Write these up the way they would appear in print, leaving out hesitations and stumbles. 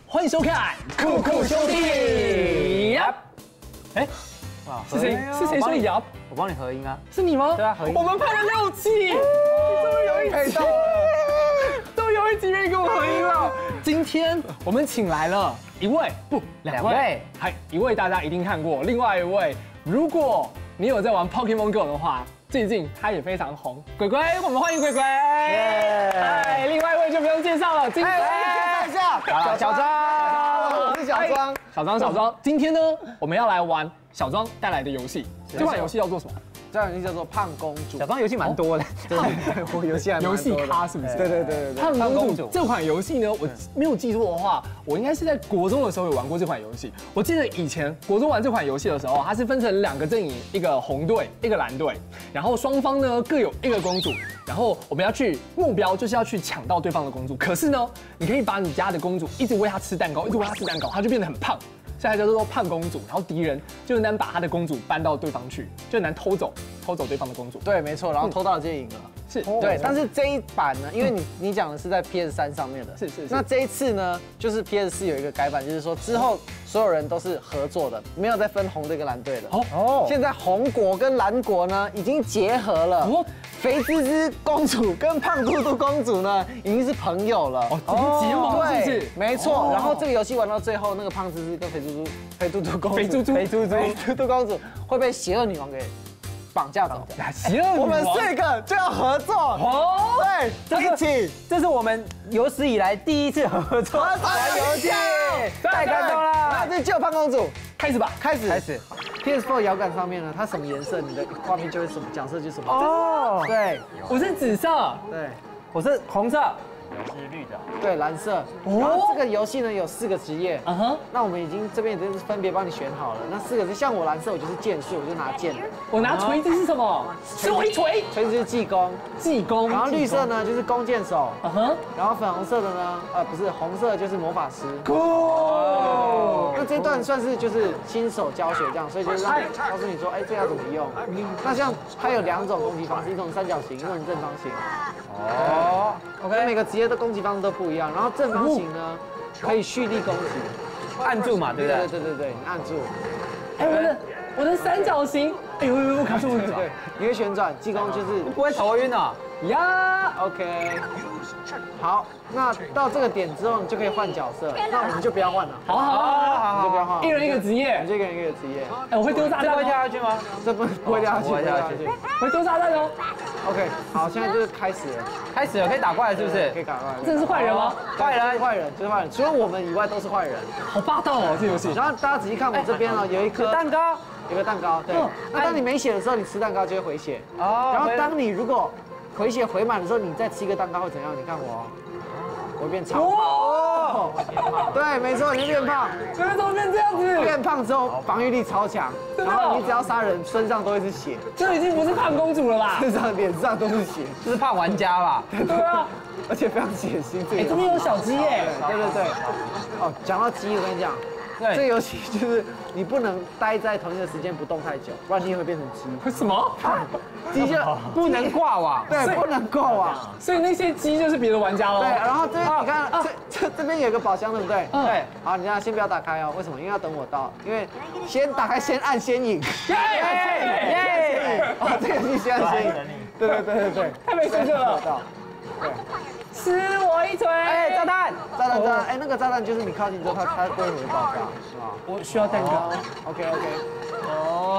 欢迎收看《酷酷兄弟》。哎，是谁说呀？ 我帮你合音啊。 是你吗？ 对啊，合音。 我们拍了6期，你终于有一集，终于有一集愿意跟我合音了。今天我们请来了一位，不，2位，还一位大家一定看过，另外一位，如果你有在玩 Pokémon Go 的话。最近他也非常红，鬼鬼，我们欢迎鬼鬼。哎，另外一位就不用介绍了，今天介绍一下，小庄，我是小庄。 今天呢，我们要来玩小庄带来的游戏。这款游戏要做什么？ 这款游戏叫做胖公主。 小庄游戏蛮多的， 对，我游戏还蛮多的。 游戏咖是不是？ 对。 胖公主这款游戏呢，我没有记错的话，我应该是在国中的时候有玩过这款游戏。我记得以前国中玩这款游戏的时候，它是分成2个阵营，一个红队，一个蓝队，然后双方呢各有1个公主，然后我们要去目标就是要去抢到对方的公主。可是呢，你可以把你家的公主一直喂她吃蛋糕，她就变得很胖。现在叫做胖公主，然后敌人就能把他的公主搬到对方去，就能偷走对方的公主。 对，没错，然后偷到就赢了。 是， 对。但是这一版呢，因为你讲的是在 PS3上面的， 是。 那这一次呢，就是 PS4有一个改版，就是说之后所有人都是合作的，没有再分红队跟蓝队了。哦。现在红国跟蓝国呢已经结合了。哦。肥滋滋公主跟胖嘟嘟公主呢，已经是朋友了。 哦，已经结盟了，是不是？ 没错。然后这个游戏玩到最后，那个胖滋滋跟肥嘟嘟公主会被邪恶女王给绑架走。 邪恶女王， 我们4个就要合作。哦，对，一起。 这是我们有史以来第一次合作玩游戏，太感动了。 那这救胖公主。 开始吧， 开始。PS4 摇杆上面呢，它什么颜色，你的画面就会什么，角色就什么。哦，对， 我是紫色， 对， 我是红色， 我是绿的， 对，蓝色。然后这个游戏呢有4个职业，那我们已经这边已经分别帮你选好了。那4个是像我蓝色，我就是剑士，我就拿剑。 我拿锤子是什么？是我一锤。 锤子就是技工。然后绿色呢就是弓箭手，然后粉红色的呢，不是红色就是魔法师。那这段算是就是新手教学这样，所以就是让告诉你说，哎，这要怎么用。那像它有2种攻击方式，一种三角形，一种正方形。哦 ，OK， 每个职业的攻击方式都不一样。然后正方形呢，可以蓄力攻击， 按住嘛，对不对？ 对，你按住。 哎，我的三角形，哎呦，我卡住了。 对，你会旋转，技工就是不会头晕哦。 呀 ，OK。好，那到这个点之后，你就可以换角色。那我们就不要换了。 好， 你就不要换。 一人一个职业， 你就一个人一个职业。 哎，我会丢炸弹， 会掉下去吗？ 这不会掉下去， 会丢炸弹哦。 OK， 好，现在就是开始了， 可以打怪了，是不是？ 可以打怪了。 这是坏人吗？ 坏人，除了我们以外都是坏人。 好霸道哦，这游戏。 然后大家仔细看我这边哦，有一颗蛋糕， 有个蛋糕，对。那当你没血的时候，你吃蛋糕就会回血。哦。然后当你如果回血回满的时候，你再吃一个蛋糕会怎样？你看我，我会变超胖。对，没错，你会变胖。 怎么变这样子？ 变胖之后防御力超强，然后你只要杀人，身上都会是血。 这已经不是胖公主了吧？ 身上、脸上都是血， 这是胖玩家吧？ 对啊， 而且非常血腥。 哎，这边有小鸡耶。 对。哦，讲到鸡，我跟你讲。对，这个游戏就是你不能待在同一个时间不动太久，不然你也会变成鸡。 什么？ 鸡就不能挂网， 对，不能挂网。 所以那些鸡就是别的玩家喽。 对，然后这边你看，这边有一个宝箱，对不对？ 对。 好，你这样先不要打开哦。为什么？因为要等我到，因为先打开，先按先赢。耶！哦，这个游戏先按先赢。对。 太没水准了。 对。 吃我一锤！ 哎，炸弹！ 哎，那个炸弹就是你靠近之后，它规模会爆炸，是吧？ 我需要蛋糕。 OK。哦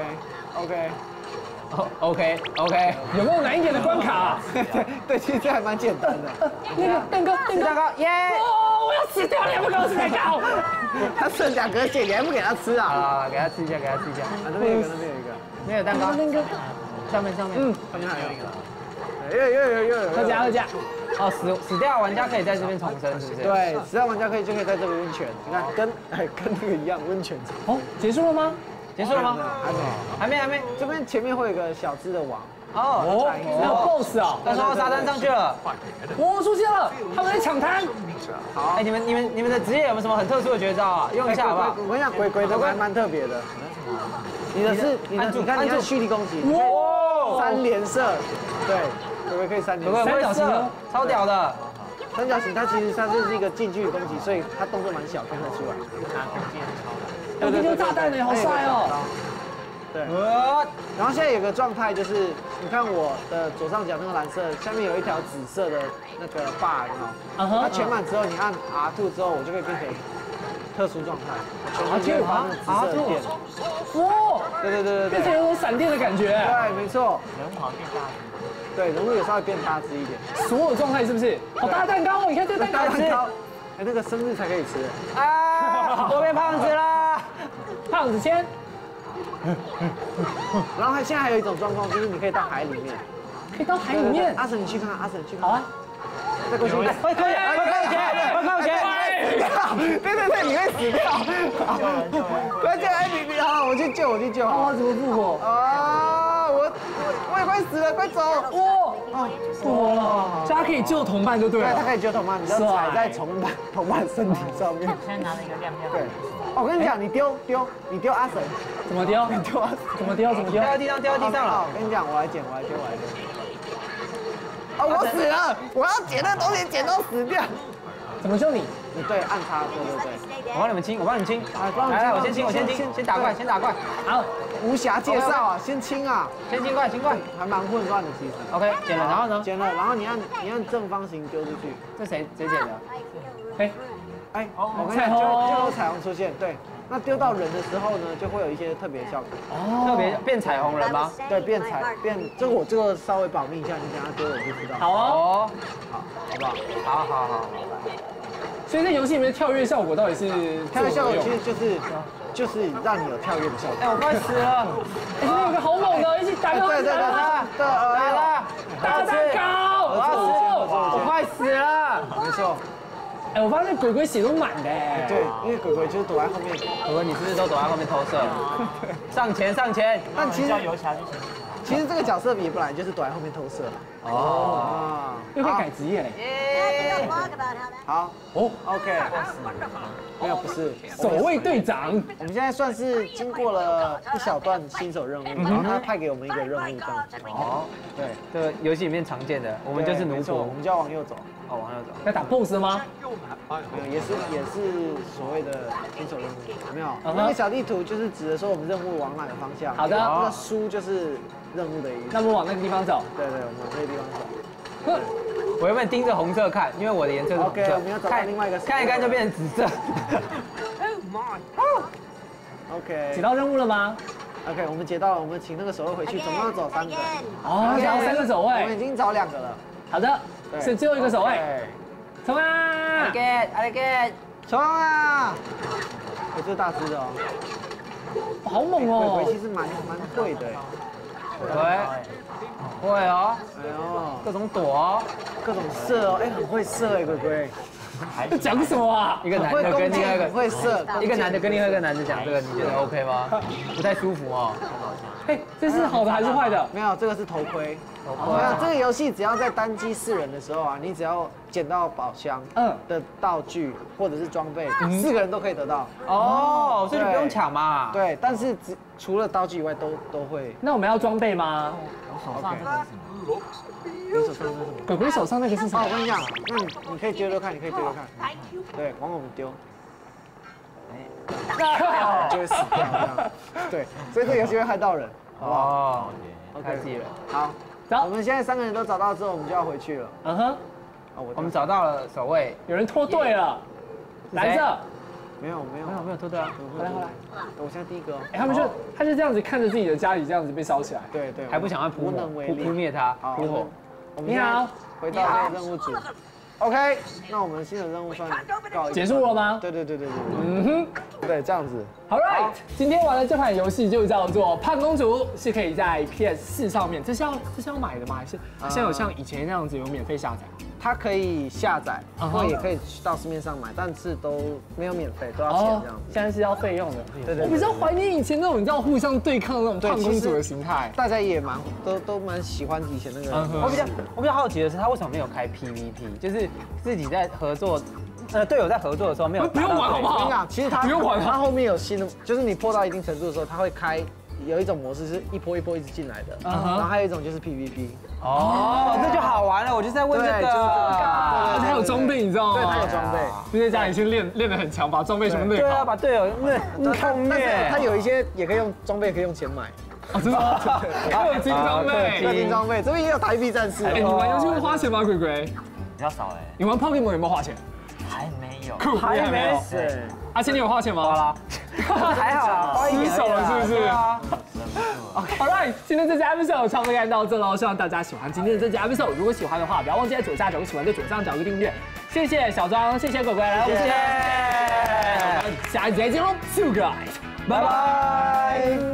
OK。 有没有难一点的关卡？ 对，其实这还蛮简单的。 那个蛋糕， 耶！ 哦，我要死掉了，你还不给我吃蛋糕？ 他剩2颗血，你还不给他吃啊？ 啊，给他吃一下。 那边有一个， 那个蛋糕，上面。 好像还有一个。又喝加。 哦，死掉玩家可以在这边重生，是不是？ 对，死掉玩家就可以在这个温泉，你看跟那个一样温泉。 哦，结束了吗？ 还没。这边前面会有个小只的网。 哦，还有 BOSS 啊！ 他说沙滩上去了。 哦，出现了，他们在抢滩。 好， 哎，你们的职业有没有什么很特殊的绝招啊？用一下好不好？ 我跟你讲，鬼的还蛮特别的。你的是你看蓄力攻击。哇！3连射，对，鬼可以3连射。 超屌的。 三角形它其实它是一个近距离攻击，所以它动作蛮小，看得出来。 拿弓箭超的。 有丢炸弹的，好帅哦。 对。然后现在有个状态就是，你看我的左上角那个蓝色，下面有一条紫色的那个 bar， 有没有？它全满之后，你按 R2 之后，我就会变成特殊状态，全身就会发那紫色的电。哇！对， 变成有种闪电的感觉。 对，没错。 人物好像变大只。 对，人物也稍微变大只一点。 所有状态是不是？好大蛋糕哦！你看这蛋糕。 哎，那个生日才可以吃。 啊！我变胖子了。 胖子先。 然后现在还有一种状况，就是你可以到海里面。 可以到海里面？ 阿神，你去看，阿神去看。 好啊。 再过去，会靠前，对，你会死掉。关键哎，你好，我去救。 啊，怎么复活？ 啊，我也快死了，快走！ 哇，复活了，所以他可以救同伴就对了。 对，他可以救同伴，你就踩在同伴身体上面。 现在拿了一个亮亮。 对，我跟你讲，你丢阿神。 怎么丢？ 你丢阿神。 怎么丢？ 掉在地上了。 我跟你讲，我来捡。啊！我死了！我要捡那东西，捡到死掉。 怎么救你？ 你对，按叉，对。 我帮你们清。来，我先清，先打怪。 好，无暇介绍啊，先清啊， 先清怪， 还蛮混乱的其实。 OK， 捡了，然后呢？ 捡了，然后你按正方形丢出去。 这谁捡的？ 哎，我跟你讲，就有彩虹出现，对。那丢到人的时候呢，就会有一些特別效果。 哦，特别变彩虹人吗？ 对，变，我这个稍微保密一下，你等下丢我就知道。 好哦， 好不好？好。 所以在游戏里面跳跃效果到底是？ 跳跃效果其实就是让你有跳跃的效果。 哎，我快死了！ 哎，这边有个好猛的，一起打掉。 对，来了， 大蛋糕， 我快死了。 没错。 哎，我发现鬼鬼血都满的。 对，因为鬼鬼就是躲在后面。 鬼鬼，你是不是都躲在后面偷射？上前。 但其实这个角色也本来就是躲在后面偷射。 哦。又可以改职业嘞。 好。OK。没有，不是守卫队长。 我们现在算是经过了一小段新手任务，然后他派给我们一个任务这样子。对， 这个游戏里面常见的，我们就是奴仆， 我们就要往右走。 往右走。 要打 BOSS 吗？ 没有，也是所谓的新手任务，有没有？那个小地图就是指的说我们任务往哪个方向。 好的。 那个书就是任务的意思。 那我们往那个地方走。 对，我们往那个地方走。 我原本盯着红色看，因为我的颜色是红色。 OK， 我们要找到另外一个。 看一看就变成紫色。 OK。 解到任务了吗 ？OK， 我们解到了，我们请那个守卫回去，总共要走3个。 哦，想要3个守卫。 我们已经找2个了。 好的，是最后一个守卫。冲啊！ 阿力给， 冲啊！这大只的哦。 好猛哦！ 鬼鬼其实蛮会的。 会哦。 哎呦， 各种躲哦， 各种射哦，哎，很会射哎，鬼鬼。 讲什么啊？ 一个男的跟另外一个会射， 一个男的跟另外一个男的讲这个，你觉得 OK 吗？不太舒服哦。 哎，这是好的还是坏的？ 没有，这个是头盔。没有，这个游戏只要在单机4人的时候啊，你只要捡到宝箱的道具或者是装备，4个人都可以得到。 哦，所以你不用抢嘛。 对，但是除了道具以外都会。 那我们要装备吗？ 我手上这个是什么？ 你手上是什么？ 鬼鬼手上那个是什么？ 我跟你讲，那你可以丢看，对，往我们丢。就会死掉这样。对，所以这个游戏会害到人，好不好 ？OK，了。 好，我们现在3个人都找到之后，我们就要回去了。 嗯哼。 我们找到了守卫， 有人脱队了。蓝色。 没有脱队啊！ 回来，我现在第1个。 哎，他就这样子看着自己的家里这样子被烧起来。 对， 还不想要扑灭他，扑火。 你好，回到这个任务组。OK， 那我们新的任务算结束了吗？ 对。嗯哼，对，这样子。 All right， 今天玩的这款游戏就叫做《胖公主》，是可以在 PS4 上面，这是要买的吗？还是现在有像以前那样子有免费下载？ 它可以下载，然后也可以到市面上买，但是都没有免费，都要钱这样子。 现在是要费用的。 对。 我比较怀念以前那种你知道互相对抗那种胖公主的形态， 大家也都蛮喜欢以前那个。 我比较好奇的是，他为什么没有开 PVP？ 就是自己在合作。队友在合作的时候没有不用玩好不好？ 我跟你讲，其实他不用玩，他后面有新的，就是你破到一定程度的时候，他会开有一种模式是一波一波一直进来的，然后还有一种就是 PVP。 哦，这就好玩了，我就是在问这个。 而且还有装备，你知道吗？ 对，他有装备。 就在家里先练得很强，把装备什么内对啊，把队友那痛灭。 他有一些也可以用装备，可以用钱买。 哦，真的吗？还有金装备， 氪金装备，这边也有台币战士。 哎，你玩游戏会花钱吗？鬼鬼？ 比较少哎。 你玩 Pokemon 有没有花钱？ 还没有。 酷， 还没死。 阿谦，你有花钱吗？ 花了。还好，花一点手了是不是？ 对啊。 好了，今天这集 episode 差不多该到这喽，希望大家喜欢今天的这集 episode。如果喜欢的话，不要忘记在左下角喜欢在左上角一个订阅。谢谢小庄，谢谢鬼鬼，来，我们下一集再见喽，See you guys，拜拜。